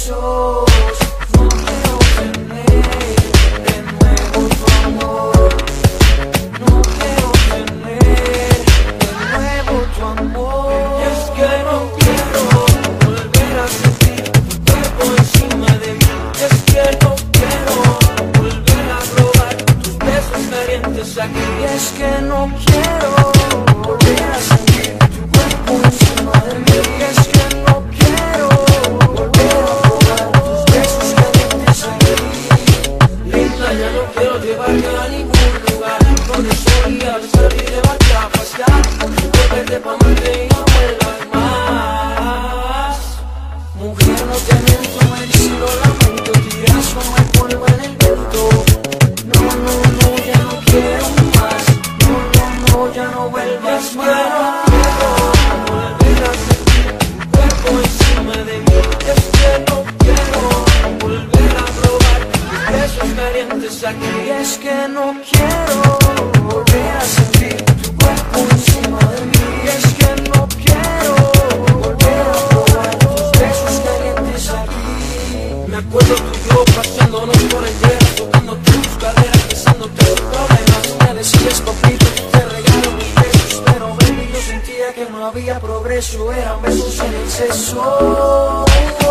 besos. No quiero tener de nuevo tu amor. No quiero tener de nuevo tu amor. Y es que no quiero volver a sentir tu cuerpo encima de mí. Es que no quiero volver a probar tus besos calientes aquí. Y es que no quiero volver a sentir tu cuerpo encima de mí. Y es que no quiero volver a probar tus besos calientes aquí. Linda, ya no quiero llevarte a ningún lugar donde solía salir y llevarte a pasear. Volverte pa' amarte y no vuelvas más. Mujer, no te miento, me dice lo lamento. Tiras como el polvo en el viento. No, no, no, ya no quiero más. No, no, no, ya no vuelvas más. Volver a sentir tu cuerpo encima de mí. Es que no quiero volver a probar tus besos calientes aquí. Y es que no quiero volver a sentir tu cuerpo encima de mí. Y es que no quiero volver a probar tus besos calientes aquí. Me acuerdo tú y yo paseándonos por el hielo, tocándote tus caderas, besándote tus problemas. Me decías, papito, te regalo mis besos, pero baby, yo sentía que no había progreso. Eran besos en exceso.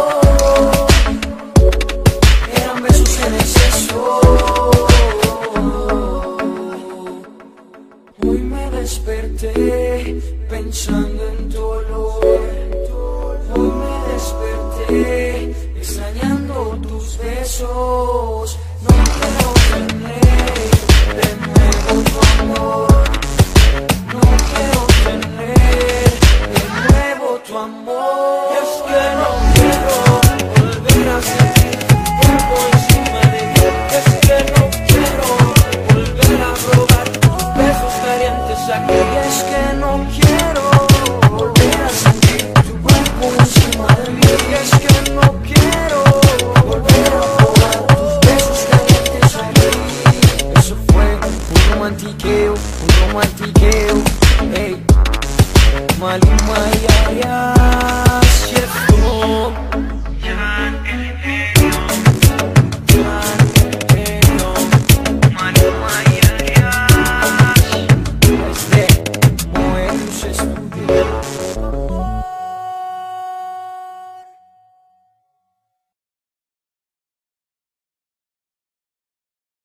Eran besos en exceso. Hoy me desperté pensando en tu olor. Hoy me desperté extrañando tus besos. No quiero tener de nuevo tu amor. No quiero tener de nuevo tu amor. Y es que no quiero volver a sentir tu cuerpo encima de mí. Es que no quiero volver a probar tus besos calientes aquí. Y es que no quiero volver a sentir tu cuerpo encima de mí. Y es que no quiero volver a probar tus besos calientes aquí. Eso fue un romantiqueo, ey. Maluma, ya, ya.